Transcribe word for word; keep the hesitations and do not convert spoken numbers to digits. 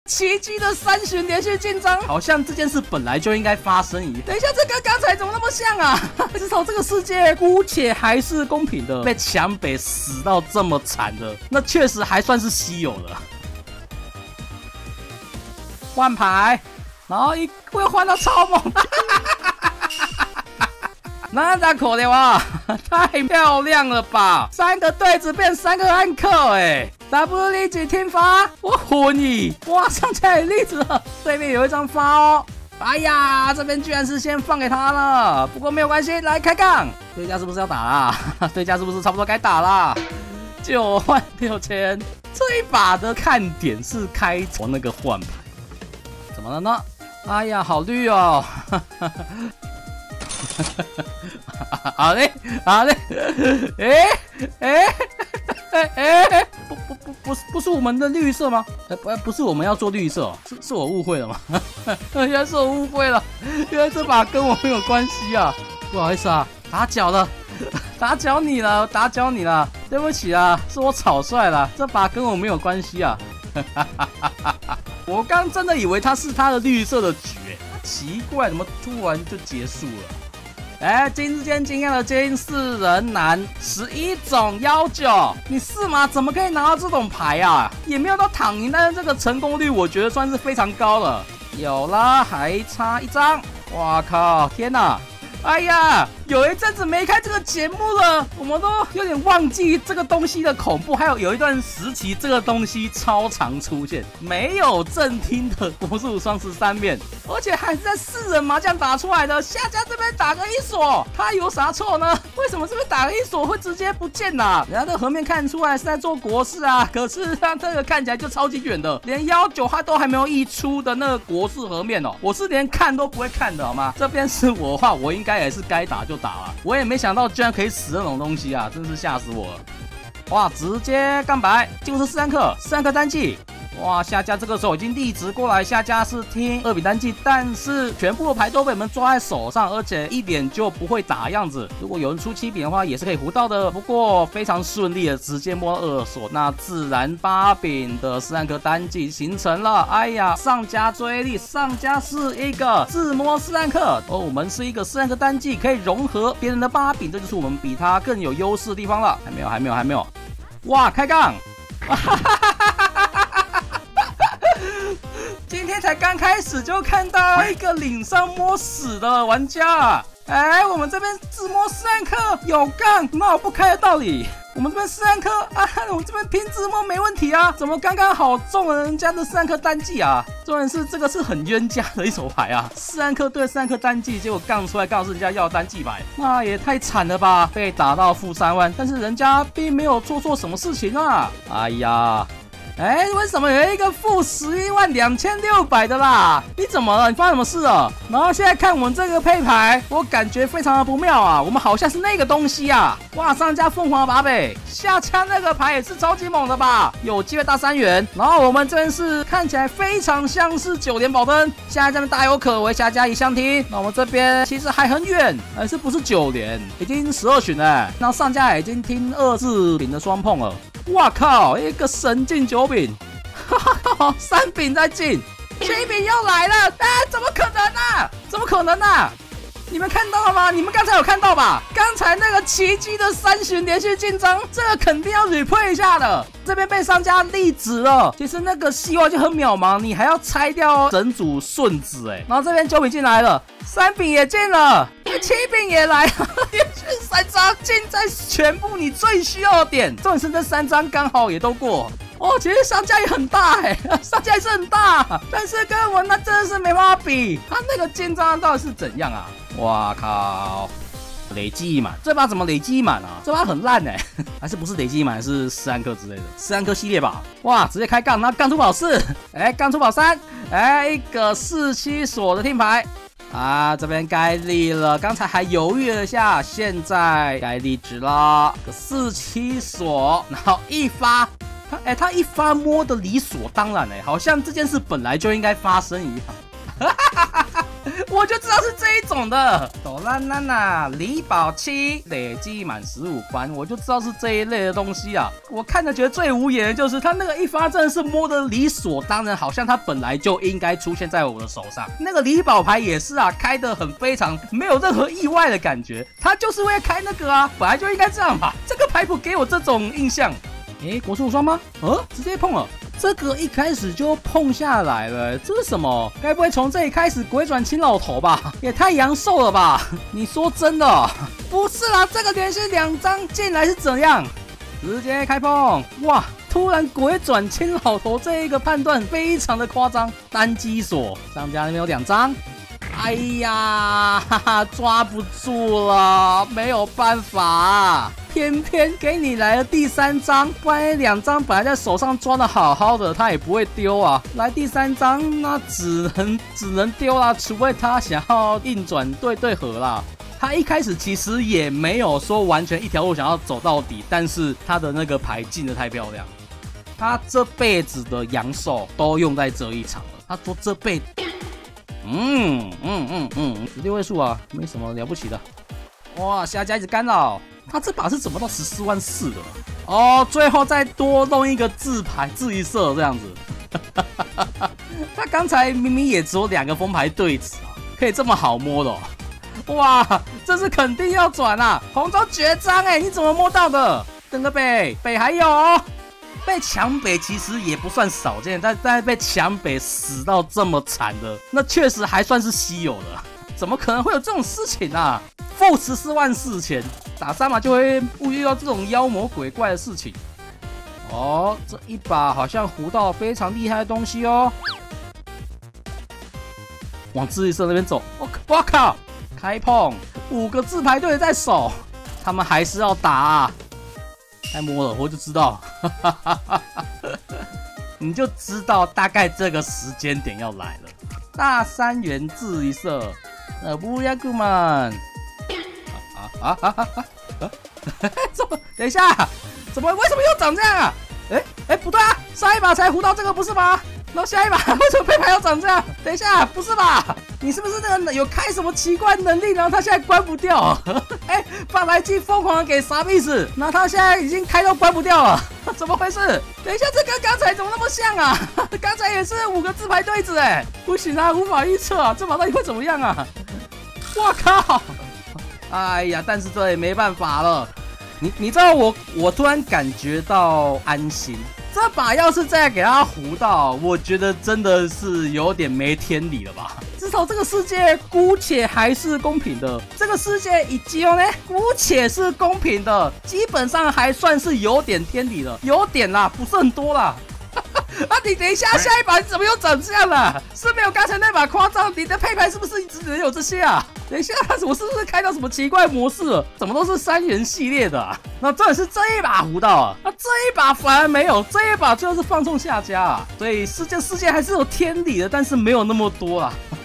奇迹的三巡连续进章，好像这件事本来就应该发生一样。等一下，这跟刚才怎么那么像啊？至少这个世界姑且还是公平的，被强北死到这么惨的，那确实还算是稀有了。换牌，然后一会换到超猛。那咋可能啊？太漂亮了吧！三个对子变三个暗克，哎 ，W 立即听发，我昏你！哇，上家也立子了，对面有一张发哦。哎呀，这边居然是先放给他了，不过没有关系，来开杠。对家是不是要打啦？对家是不是差不多该打啦？九万六千，这一把的看点是开头那个换牌，怎么了呢？哎呀，好绿哦！好嘞，好嘞，哎哎哎哎，不不不不是不是我们的绿色吗？哎不不是我们要做绿色、哦，是是我误会了吗？原来是我误会了，原来这把跟我没有关系啊！不好意思啊，打搅了，打搅你了，打搅你了，对不起啊，是我草率了，这把跟我没有关系啊！我刚真的以为他是他的绿色的局，奇怪，怎么突然就结束了？哎，金之间惊艳的金四人男十一种幺九，你四码怎么可以拿到这种牌啊？也没有到躺赢，但是这个成功率我觉得算是非常高了。有了，还差一张，哇靠，天哪！哎呀，有一阵子没开这个节目了，我们都有点忘记这个东西的恐怖。还有有一段时期，这个东西超常出现，没有正听的国术双十三面，而且还是在四人麻将打出来的。下家这边打个一锁，他有啥错呢？为什么这边打个一锁会直接不见啊？人家这河面看出来是在做国士啊，可是他这个看起来就超级远的，连幺九他都还没有溢出的那个国士河面哦，我是连看都不会看的好吗？这边是我的话，我应该也是该打就打啊，我也没想到居然可以死那种东西啊，真是吓死我了！哇，直接干白，几乎是四三克，四三克单季。哇，下家这个时候已经立直过来，下家是听二比单季，但是全部的牌都被我们抓在手上，而且一点就不会打样子。如果有人出七饼的话，也是可以胡到的。不过非常顺利的直接摸二锁，那自然八饼的十三颗单季形成了。哎呀，上家追力，上家是一个自摸四三克，而我们是一个四三颗单季，可以融合别人的八饼，这就是我们比他更有优势的地方了。还没有，还没有，还没有。哇，开杠！今天才刚开始就看到一个领上摸死的玩家，哎，我们这边自摸四三克有杠，那我不开的道理。我们这边四三克啊，我们这边拼自摸没问题啊，怎么刚刚好中了人家的四三克单季啊？重点是这个是很冤家的一手牌啊，四三克对四三克单季，结果杠出来杠是人家要单季牌，那也太惨了吧！被打到负三万，但是人家并没有做错什么事情啊！哎呀。哎，为什么有一个负十一万两千六百的啦？你怎么了？你发生什么事了？然后现在看我们这个配牌，我感觉非常的不妙啊！我们好像是那个东西啊！哇，上家凤凰把北，下家那个牌也是超级猛的吧？有机会大三元。然后我们这边是看起来非常像是九连保灯，现在这边大有可为，下家一相听。那我们这边其实还很远，还是不是九连？已经十二巡了，然后上家已经听二字饼的双碰了。哇靠！一个神进九饼，三饼再进，七饼又来了！哎，怎么可能啊？怎么可能啊？你们看到了吗？你们刚才有看到吧？刚才那个奇迹的三巡连续进章，这个肯定要 replay 一下的。这边被商家立直了，其实那个希望就很渺茫，你还要拆掉整组顺子哎。然后这边九饼进来了，三饼也进了，七饼也来了，连续三张进在全部你最需要的点，重点是这三张刚好也都过。哦，其实商家也很大哎，商家也是很大，但是跟我那真的是没办法比，他那个进章到底是怎样啊？哇靠！累积满，这把怎么累积满啊？这把很烂哎，还是不是累积满，是四三颗之类的，四三颗系列吧？哇，直接开杠，那杠出宝四，哎，杠出宝三，哎，一个四七锁的听牌。啊，这边该立了，刚才还犹豫了一下，现在该立直了，个四七锁，然后一发，他哎，他一发摸的理所当然哎，好像这件事本来就应该发生一样。 我就知道是这一种的。哆啦娜娜李宝七累积满十五关，我就知道是这一类的东西啊。我看着觉得最无言的就是他那个一发真的是摸得理所当然，好像他本来就应该出现在我的手上。那个李宝牌也是啊，开得很非常没有任何意外的感觉，他就是会开那个啊，本来就应该这样吧。这个牌谱给我这种印象。诶，国术无双吗？呃，直接碰了。这个一开始就碰下来了，这是什么？该不会从这里开始鬼转青老头吧？也太阳寿了吧？你说真的？不是啦，这个连续两张进来是怎样？直接开碰！哇，突然鬼转青老头这一个判断非常的夸张。单机锁，商家那边有两张。哎呀，哈哈，抓不住了，没有办法，偏偏给你来了第三张，不然两张本来在手上抓的好好的，他也不会丢啊。来第三张，那只能只能丢啦，除非他想要硬转对对合啦。他一开始其实也没有说完全一条路想要走到底，但是他的那个牌进得太漂亮，他这辈子的阳寿都用在这一场了。他说这辈子。嗯嗯嗯嗯，六位数啊，没什么了不起的。哇，下家一直干扰，他这把是怎么到十四万四的？哦，最后再多弄一个字牌字一色这样子。他刚才明明也只有两个封牌对子啊，可以这么好摸的、哦。哇，这是肯定要转啊！红中绝章哎，你怎么摸到的？等个北北还有、哦。被强北其实也不算少见，但但被强北死到这么惨的，那确实还算是稀有的。怎么可能会有这种事情啊？负十四万四千，打三把就会遇到这种妖魔鬼怪的事情。哦，这一把好像胡到非常厉害的东西哦。往自己社那边走，我我靠！开碰，五个自牌队在手，他们还是要打啊。太摸了，我就知道，你就知道大概这个时间点要来了。大三元字一色，呃，不要过嘛。啊啊啊啊啊！怎么？等一下，怎么？为什么又长这样啊？哎哎、欸欸，不对啊，上一把才胡到这个不是吗？然后下一把为什么配牌要长这样？等一下，不是吧？你是不是那个有开什么奇怪能力，然后他现在关不掉？哎、欸，把来记疯狂的给啥意思？那他现在已经开到关不掉了，怎么回事？等一下，这跟刚才怎么那么像啊？刚才也是五个自牌对子哎，不行啊，无法预测啊，这把到底会怎么样啊？我靠！哎呀，但是这也没办法了。你你知道我我突然感觉到安心。这把要是再给他胡到，我觉得真的是有点没天理了吧？至少这个世界姑且还是公平的，这个世界以及哦呢，姑且是公平的，基本上还算是有点天理了，有点啦，不是很多啦。啊，你等一下，下一把你怎么又长这样了？是没有刚才那把夸张？你的配牌是不是只能有这些啊？等一下，我是不是开到什么奇怪模式了？怎么都是三元系列的啊？那真的是这一把胡到啊，那这一把反而没有，这一把就是放纵下家啊。所以世界世界还是有天理的，但是没有那么多啊。